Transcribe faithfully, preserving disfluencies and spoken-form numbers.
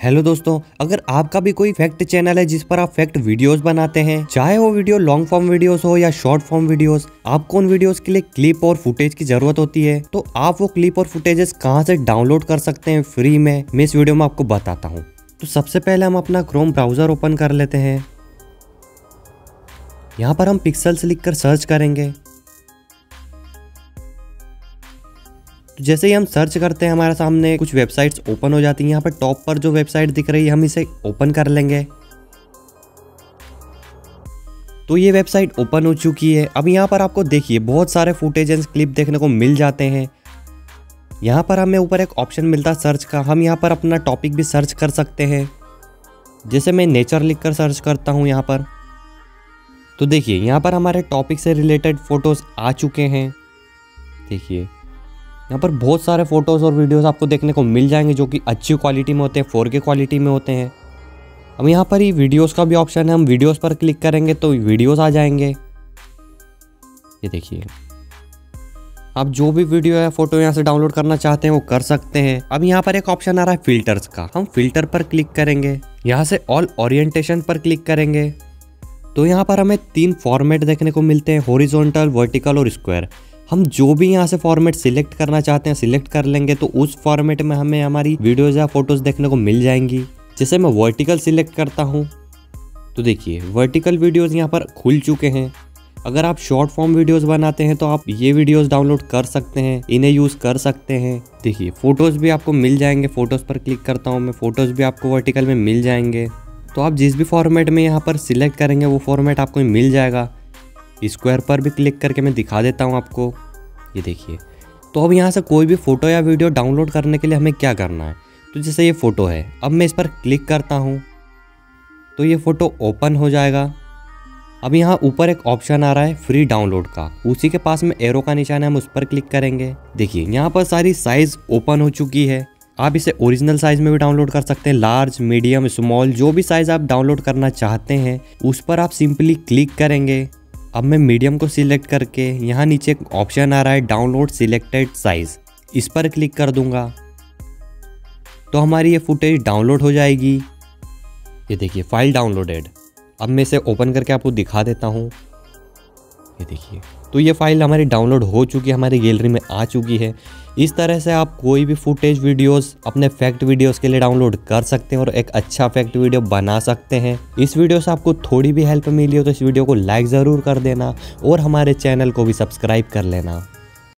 Hello दोस्तों, अगर आपका भी कोई फैक्ट चैनल है जिस पर आप फैक्ट वीडियोस बनाते हैं, चाहे वो वीडियो लॉन्ग फॉर्म वीडियोस हो या शॉर्ट फॉर्म वीडियोस, आपको उन वीडियोस के लिए क्लिप और फुटेज की जरूरत होती है, तो आप वो क्लिप और फुटेजेस कहां से डाउनलोड कर सकते हैं फ्री में, मैं इस वीडियो में आपको बताता हूं। तो सबसे पहले हम अपना क्रोम ब्राउजर ओपन कर लेते हैं। यहाँ पर हम पिक्सेल्स लिखकर सर्च करेंगे। तो जैसे ही हम सर्च करते हैं हमारे सामने कुछ वेबसाइट्स ओपन हो जाती हैं। यहाँ पर टॉप पर जो वेबसाइट दिख रही है हम इसे ओपन कर लेंगे। तो ये वेबसाइट ओपन हो चुकी है। अब यहाँ पर आपको देखिए बहुत सारे फुटेज एंड क्लिप देखने को मिल जाते हैं। यहाँ पर हमें ऊपर एक ऑप्शन मिलता है सर्च का। हम यहाँ पर अपना टॉपिक भी सर्च कर सकते हैं। जैसे मैं नेचर लिखकर सर्च करता हूँ यहाँ पर, तो देखिए यहाँ पर हमारे टॉपिक से रिलेटेड फोटोज आ चुके हैं। देखिए यहाँ पर बहुत सारे फोटोज़ और वीडियोस आपको देखने को मिल जाएंगे जो कि अच्छी क्वालिटी में होते हैं, फोर के क्वालिटी में होते हैं। अब यहाँ पर ही वीडियोस का भी ऑप्शन है। हम वीडियोस पर क्लिक करेंगे तो वीडियोस आ जाएंगे। ये देखिए, आप जो भी वीडियो या फोटो यहाँ से डाउनलोड करना चाहते हैं वो कर सकते हैं। अब यहाँ पर एक ऑप्शन आ रहा है फिल्टर्स का। हम फिल्टर पर क्लिक करेंगे। यहाँ से ऑल ओरिएंटेशन पर क्लिक करेंगे तो यहाँ पर हमें तीन फॉर्मेट देखने को मिलते हैं, हॉरिजॉन्टल, वर्टिकल और स्क्वायर। हम जो भी यहाँ से फॉर्मेट सिलेक्ट करना चाहते हैं सिलेक्ट कर लेंगे तो उस फॉर्मेट में हमें हमारी वीडियोज या फोटोज देखने को मिल जाएंगी। जैसे मैं वर्टिकल सिलेक्ट करता हूँ तो देखिए वर्टिकल वीडियोज यहाँ पर खुल चुके हैं। अगर आप शॉर्ट फॉर्म वीडियोस बनाते हैं तो आप ये वीडियोस डाउनलोड कर सकते हैं, इन्हें यूज़ कर सकते हैं। देखिए फोटोज़ भी आपको मिल जाएंगे। फोटोज़ पर क्लिक करता हूँ मैं, फ़ोटोज़ भी आपको वर्टिकल में मिल जाएंगे। तो आप जिस भी फॉर्मेट में यहाँ पर सिलेक्ट करेंगे वो फॉर्मेट आपको मिल जाएगा। स्क्वायर पर भी क्लिक करके मैं दिखा देता हूँ आपको। ये देखिए, तो अब यहाँ से कोई भी फ़ोटो या वीडियो डाउनलोड करने के लिए हमें क्या करना है, तो जैसे ये फ़ोटो है, अब मैं इस पर क्लिक करता हूँ तो ये फ़ोटो ओपन हो जाएगा। अब यहाँ ऊपर एक ऑप्शन आ रहा है फ्री डाउनलोड का, उसी के पास में एरो का निशान है, हम उस पर क्लिक करेंगे। देखिए यहाँ पर सारी साइज़ ओपन हो चुकी है। आप इसे ओरिजिनल साइज़ में भी डाउनलोड कर सकते हैं, लार्ज, मीडियम, स्मॉल, जो भी साइज़ आप डाउनलोड करना चाहते हैं उस पर आप सिंपली क्लिक करेंगे। अब मैं मीडियम को सिलेक्ट करके यहाँ नीचे एक ऑप्शन आ रहा है डाउनलोड सिलेक्टेड साइज़, इस पर क्लिक कर दूंगा तो हमारी ये फुटेज डाउनलोड हो जाएगी। ये देखिए फाइल डाउनलोडेड। अब मैं इसे ओपन करके आपको दिखा देता हूँ। ये देखिए, तो ये फाइल हमारी डाउनलोड हो चुकी है, हमारी गैलरी में आ चुकी है। इस तरह से आप कोई भी फुटेज वीडियोस अपने फैक्ट वीडियोस के लिए डाउनलोड कर सकते हैं और एक अच्छा फैक्ट वीडियो बना सकते हैं। इस वीडियो से आपको थोड़ी भी हेल्प मिली हो तो इस वीडियो को लाइक ज़रूर कर देना और हमारे चैनल को भी सब्सक्राइब कर लेना।